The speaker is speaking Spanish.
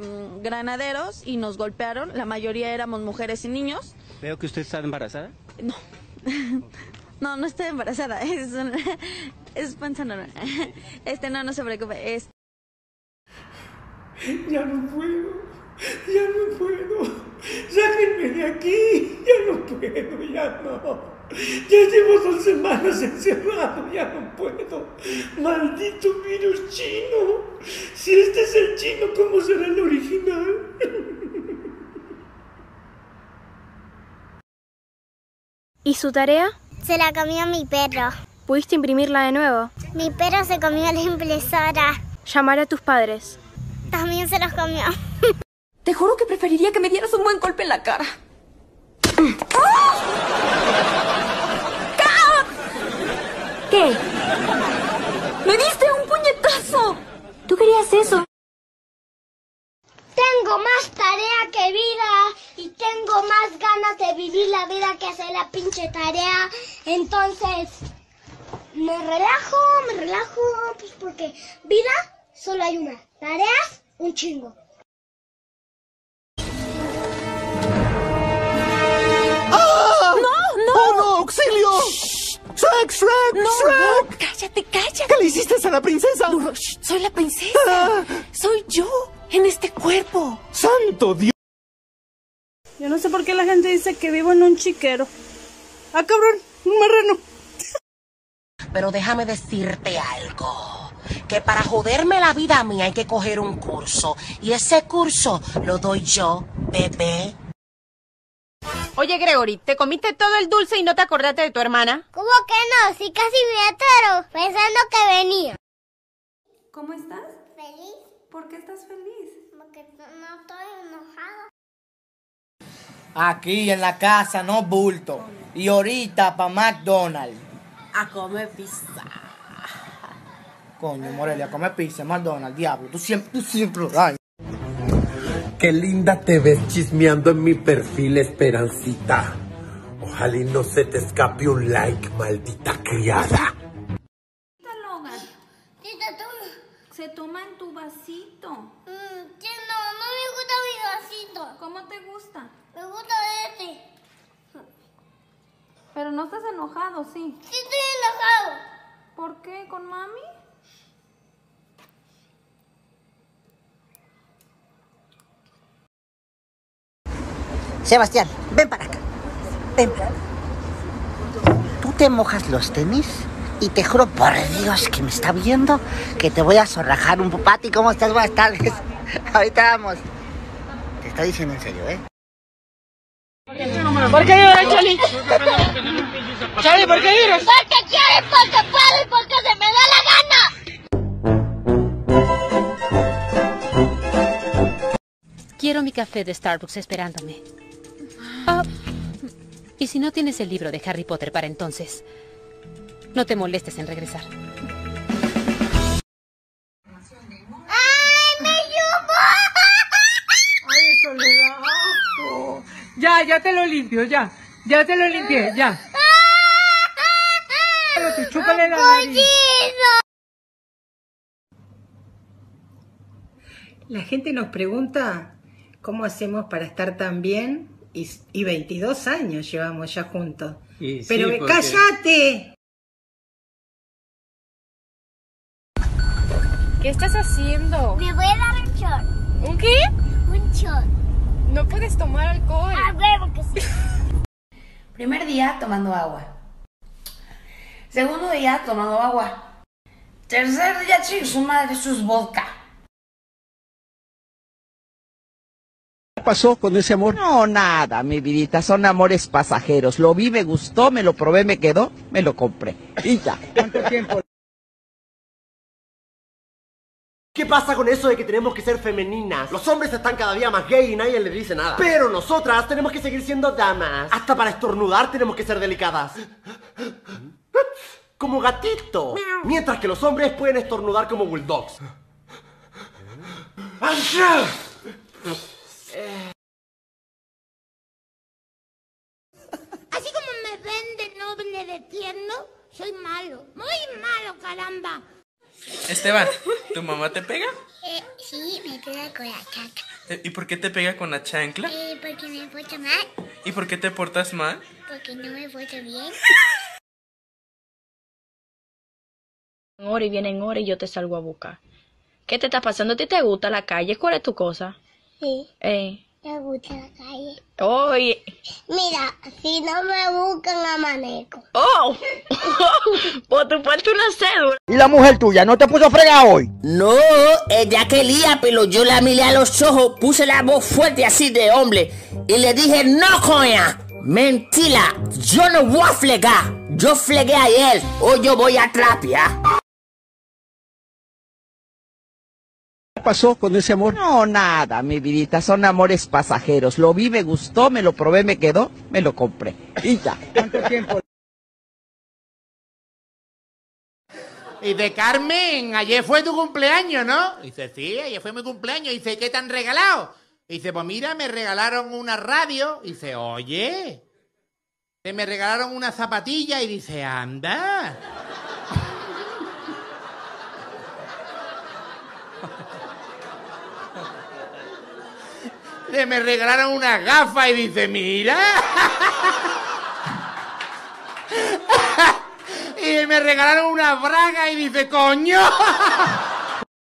Granaderos y nos golpearon, la mayoría éramos mujeres y niños. Veo que usted está embarazada. No, no estoy embarazada, es panza normal. No se preocupe. Ya no puedo, sáquenme de aquí, ya no puedo, ya no. Ya llevo 2 semanas encerrado, ya no puedo. Maldito virus chino. Si este es el chino, ¿cómo será el original? ¿Y su tarea? Se la comió mi perro. ¿Pudiste imprimirla de nuevo? Mi perro se comió la impresora. Llamar a tus padres. También se los comió. Te juro que preferiría que me dieras un buen golpe en la cara. ¿Qué? ¡Me diste un puñetazo! ¿Tú querías eso? Tengo más tarea que vida y tengo más ganas de vivir la vida que hacer la pinche tarea. Entonces, me relajo, pues porque vida solo hay una. Tareas, un chingo. ¡Ah! ¡No! ¡Oh, no! ¡Auxilio! ¡Shrek! No, ¡Shrek! cállate. ¿Qué le hiciste a la princesa? No, soy la princesa. Soy yo, en este cuerpo. ¡Santo Dios! Yo no sé por qué la gente dice que vivo en un chiquero. ¡Ah, cabrón! ¡Un marrano! Pero déjame decirte algo. Que para joderme la vida a mí hay que coger un curso. Y ese curso lo doy yo, bebé. Oye, Gregory, ¿te comiste todo el dulce y no te acordaste de tu hermana? ¿Cómo que no? Si casi me ataro, pensando que venía. ¿Cómo estás? ¿Feliz? ¿Por qué estás feliz? Porque no estoy enojada. Aquí en la casa, no bulto. Y ahorita pa' McDonald's. A comer pizza. Coño, Morelia, come pizza, McDonald's, diablo. Tú siempre. Ay. Qué linda te ves chismeando en mi perfil, Esperancita. Ojalá y no se te escape un like, maldita criada. Se toma en tu vasito. No me gusta mi vasito. ¿Cómo te gusta? Me gusta este. Pero no estás enojado, ¿sí? Sí estoy enojado. ¿Por qué? ¿Con mami? Sebastián, ven para acá. Ven. Tú te mojas los tenis y te juro por Dios que me está viendo que te voy a zorrajar un poco. Pati, ¿cómo estás? Buenas tardes. Ahorita vamos. Te estoy diciendo en serio, ¿eh? ¿Por qué lloras, Chali? Chali, ¿por qué lloras? Porque quiero, porque puedo y porque se me da la gana. Quiero mi café de Starbucks esperándome. Ah, ¿y si no tienes el libro de Harry Potter para entonces? No te molestes en regresar. ¡Ay, me yugo! ¡Ay, eso le da asco! Ya te lo limpio, ya te lo limpié, ya. Chúpale la nariz. La gente nos pregunta cómo hacemos para estar tan bien y 22 años llevamos ya juntos. Sí, pero porque... ¡cállate! ¿Qué estás haciendo? Me voy a dar un shot. ¿Un qué? Un shot. No puedes tomar alcohol. Ah, huevo que sí. Primer día tomando agua. Segundo día tomando agua. Tercer día, chicos, su madre, sus vodka. ¿Qué pasó con ese amor? No, nada, mi vidita, son amores pasajeros. Lo vi, me gustó, me lo probé, me quedó, me lo compré. Y ya. ¿Cuánto tiempo? ¿Qué pasa con eso de que tenemos que ser femeninas? Los hombres están cada día más gay y nadie les dice nada. Pero nosotras tenemos que seguir siendo damas. Hasta para estornudar tenemos que ser delicadas. Como gatito. Mientras que los hombres pueden estornudar como bulldogs. Así como me ven de noble de tierno, soy malo. Muy malo, caramba. Esteban, ¿tu mamá te pega? Sí, me pega con la chancla. ¿Y por qué te pega con la chancla? Porque me porto mal. ¿Y por qué te portas mal? Porque no me porto bien. Hora y vienen hora y yo te salgo a buscar. ¿Qué te está pasando? ¿A ti te gusta la calle? ¿Cuál es tu cosa? Sí. Me gusta la calle. Oye. Mira, si no me buscan, amanezco. ¡Oh! Pues tú falta una cédula. ¿Y la mujer tuya no te puso a fregar hoy? No, ella quería, pero yo la miré a los ojos, puse la voz fuerte así de hombre y le dije, no, coña, mentira, yo no voy a fregar, yo fregué ayer, hoy yo voy a trapear. ¿Qué pasó con ese amor? No, nada, mi vidita, son amores pasajeros. Lo vi, me gustó, me lo probé, me quedó, me lo compré. Y ya. ¿Cuánto tiempo? Y dice, Carmen, ayer fue tu cumpleaños, ¿no? Dice, sí, ayer fue mi cumpleaños. Dice, ¿qué te han regalado? Dice, pues mira, me regalaron una radio. Dice, oye, me regalaron una zapatilla. Y dice, anda. Me regalaron una gafa y dice, mira. Y me regalaron una braga y dice, coño.